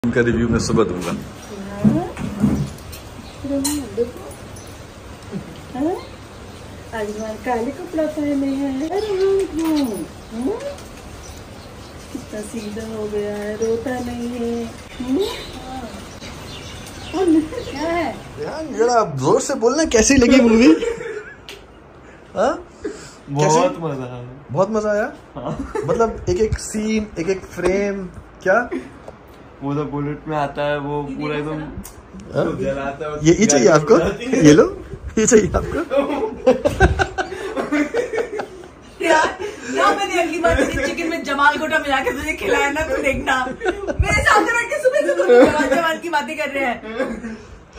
उनका रिव्यू मैं सुबह दूंगा। आज हमारे काले कपड़ा पहने हैं। कितना सीधा हो गया है, रोता नहीं है। क्या है यार जरा जोर से बोलना, कैसी लगी मूवी? हाँ बहुत मजा आया। बहुत मजा आया। हाँ। मतलब एक एक सीन, एक एक फ्रेम, क्या वो तो बुलेट में आता है, वो पूरा एकदम जलाता है। ये चाहिए आपको? ये लो, ये चाहिए आपको? यार मैंने अगली बार तेरे चिकन में जमाल गोटा मिला के तुझे खिलाया ना, तू देखना मेरे सामने बैठ के सुबह से तुम जमाल की बातें कर रहे हैं।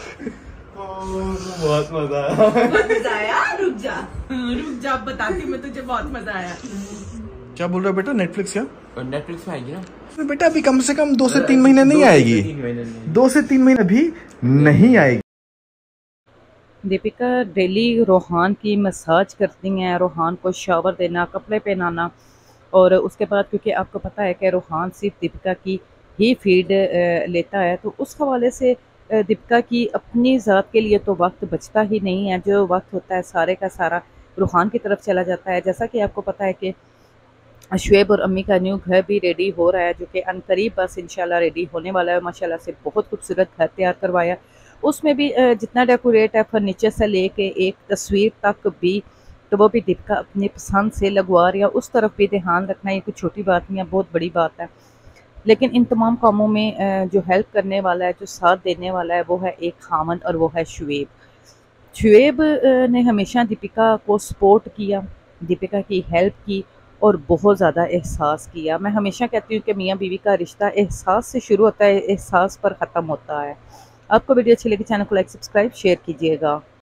बहुत मजा आया। बहुत मजा आया। रुक जा बताती मैं तुझे, बहुत मजा आया। क्या बोल रहा है बेटा? नेटफ्लिक्स क्या? नेटफ्लिक्स में आएगी ना बेटा अभी कम से कम 2 से 3 महीने नहीं आएगी। 2 से 3 महीने भी नहीं आएगी। दीपिका डेली रोहान की मसाज करती हैं, रोहान को शावर देना, कपड़े पहनाना, और उसके बाद क्योंकि आपको पता है कि रोहान सिर्फ दीपिका की ही फीड लेता है, तो उस हवाले से दीपिका की अपनी ज़ात के लिए तो वक्त बचता ही नहीं है। जो वक्त होता है सारे का सारा रोहान की तरफ चला जाता है। जैसा कि आपको पता है कि शुएब और अम्मी का न्यू घर भी रेडी हो रहा है, जो कि अनकरीब बस इंशाल्लाह रेडी होने वाला है। माशाल्लाह से बहुत खूबसूरत घर तैयार करवाया। उसमें भी जितना डेकोरेट है फर्नीचर से लेके एक तस्वीर तक भी, तो वो भी दीपिका अपनी पसंद से लगवा रही है। उस तरफ भी ध्यान रखना, ये कोई छोटी बात नहीं है, बहुत बड़ी बात है। लेकिन इन तमाम कामों में जो हेल्प करने वाला है, जो साथ देने वाला है, वो है एक खामद, और वो है शुएब। शुएब ने हमेशा दीपिका को सपोर्ट किया, दीपिका की हेल्प की और बहुत ज़्यादा एहसास किया। मैं हमेशा कहती हूँ कि मियाँ बीवी का रिश्ता एहसास से शुरू होता है, एहसास पर ख़त्म होता है। आपको वीडियो अच्छी लगी, चैनल को लाइक सब्सक्राइब शेयर कीजिएगा।